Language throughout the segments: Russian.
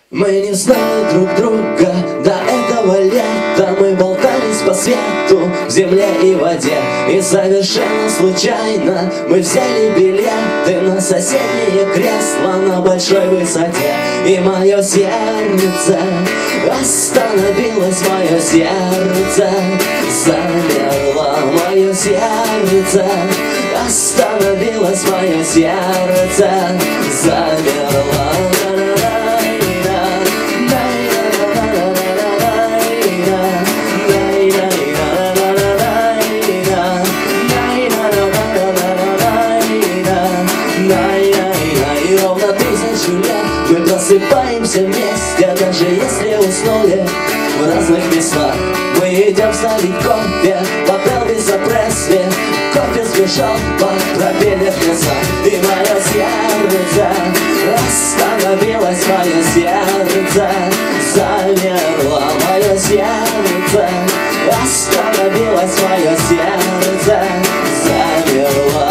Мы не знали друг друга до этого лета. Мы болтались по свету, в земле и воде. И совершенно случайно мы взяли билеты на соседнее кресло на большой высоте. И мое сердце остановилось, мое сердце замерло, мое сердце остановилось, мое сердце замерло. Мы просыпаемся вместе, даже если уснули в разных местах. Мы идем ставить кофе по Элвиса Пресли. Кофе сбежал по пропеллер леса. И мое сердце остановилось, мое сердце замерло, мое сердце остановилось, мое сердце замерло.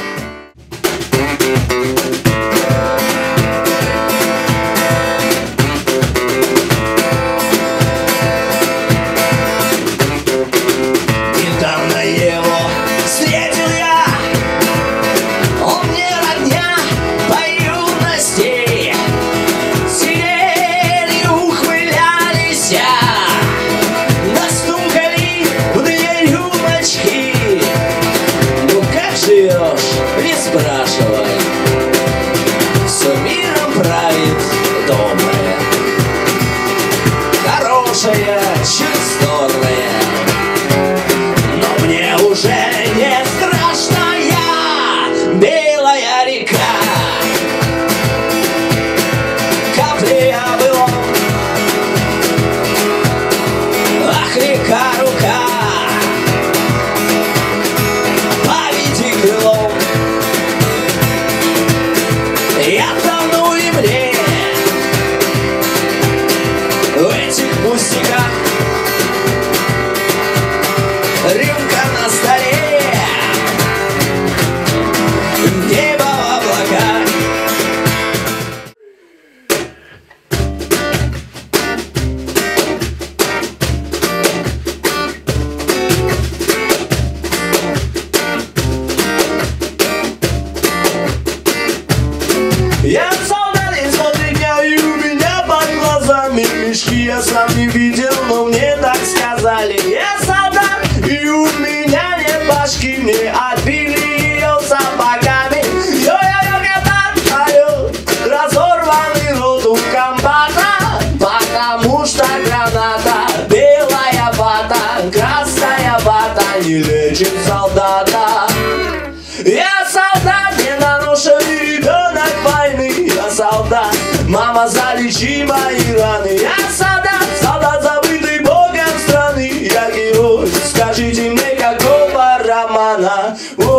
Не спрашивай, все миром правит доброе, хорошее, честное. Но мне уже не страшная белая река. Капли о былом, ах, река, рука, поведи крылом. Я тону и мне в этих пустяках. Рюмка на столе, небо в облаках. Я солдат из дня, и у меня под глазами мешки. Я сам не видел, но мне так сказали. Я солдат, и у меня нет башки. Мне отбили ее сапогами. Йо-йо-йо, катаю, разорванный рот у комбата. Потому что граната, белая вата, красная вата не лечит солдата. Я солдат, недоношенный ребенок войны. Я солдат, мама, залечи мои раны. Я солдат, солдат, забытый богом страны. Я герой, скажите мне, какого романа?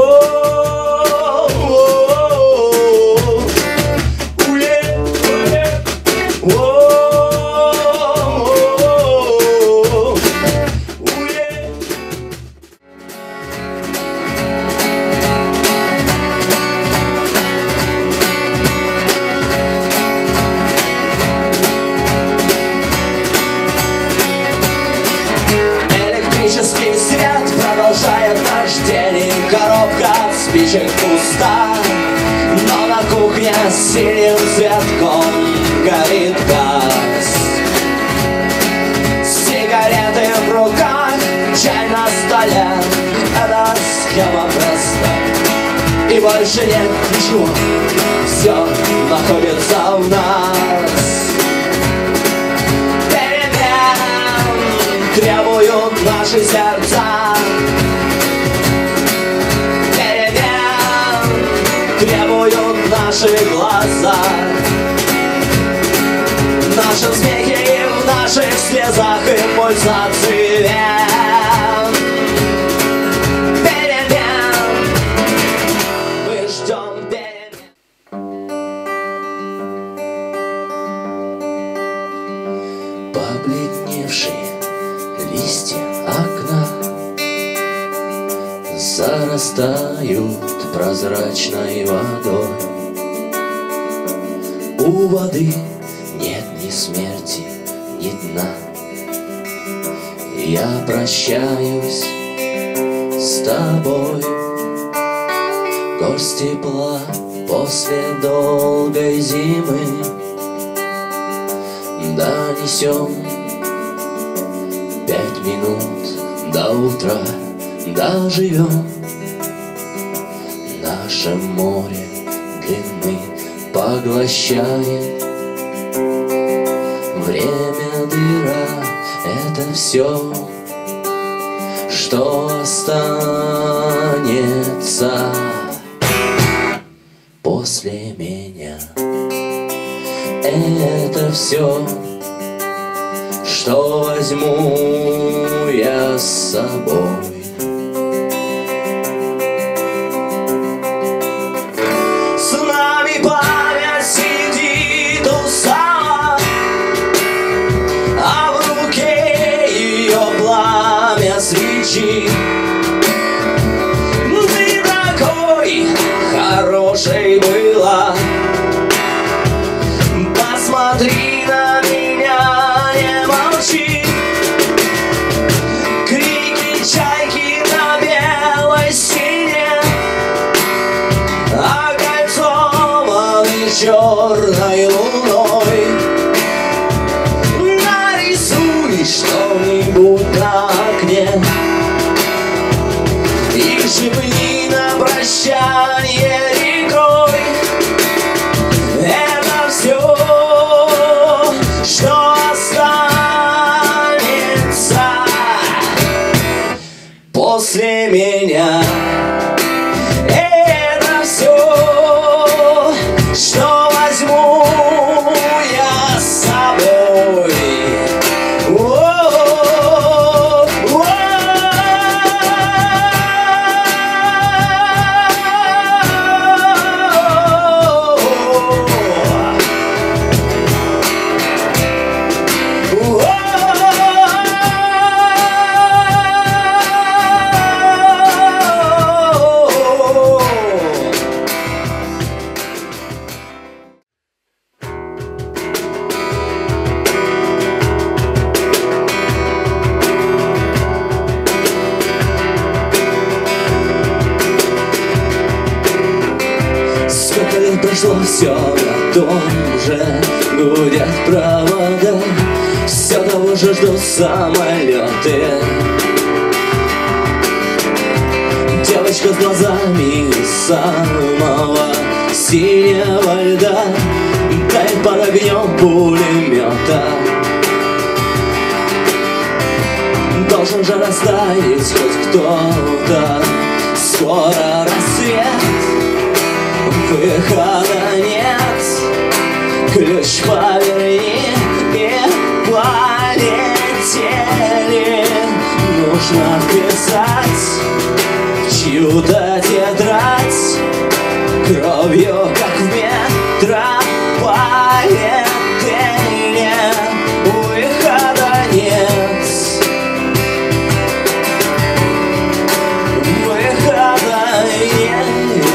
Электрический свет продолжает наш день. Коробка от спичек пуста, но на кухне синим цветком горит газ. Сигареты в руках, чай на столе. Эта схема проста, и больше нет ничего. Все находится в нас. Требуют наши сердца, перемен требуют наши глаза. В нашем смехе и в наших слезах импульсации вен. Перемен мы ждем перемен. Побледневшие листья окна зарастают прозрачной водой. У воды нет ни смерти, ни дна. Я прощаюсь с тобой, горсть тепла после долгой зимы. Донесем 5 минут до утра, доживем. Наше море длины поглощает время, дыра — это все, что останется после меня. Это все, что возьму я с собой. С нами память сидит устала, а в руке ее пламя свечи. Ты такой хорошей была, посмотри на меня, не молчи. Крики чайки на белой стене, окольцованы черной луной. Нарисуй что-нибудь на окне и шепни на прощанье рекой. Это все, что останется после меня. Это все, что возьму я с собой. Сколько лет прошло, все о том же гудят провода, все того же ждут самолеты. Девочка с глазами самого синего льда, дай под огнем пулемета. Должен же растаять хоть кто-то, скоро рассвет, выхода нет. Ключ поверни и полетели. Нужно вписать в чью-то тетрадь кровью, как в метрополитене. Выхода нет. Выхода нет.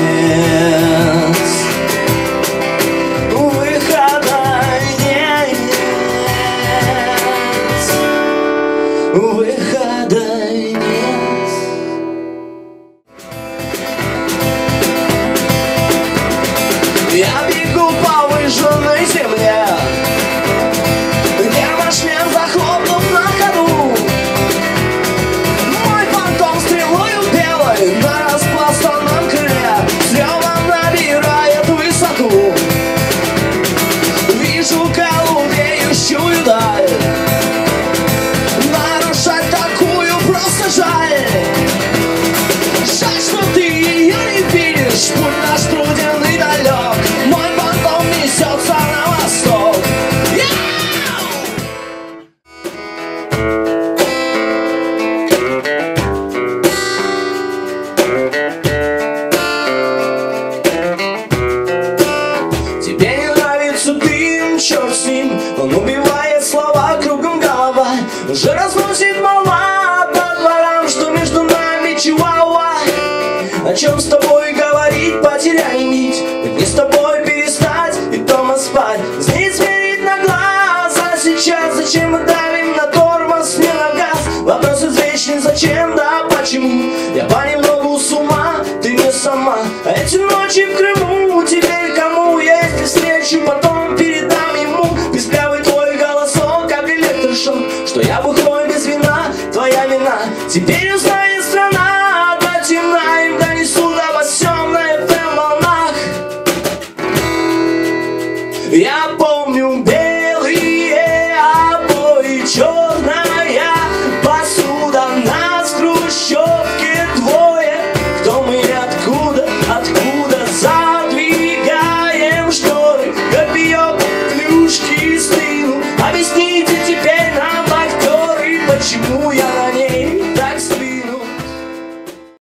Выхода нет. Я бегу по выжженной земле, гермошлем захлопнув на ходу. Мой фантом стрелою белой на распластанном крыле с ревом набирает высоту. Вижу голубеющую даль, жаль, что ты ее не видишь. Путь наш труден и далек, мой фантом несется на восток. Тебе не нравится дым, черт с ним, он убивает слова, кругом голова уже разносит молва. О чем с тобой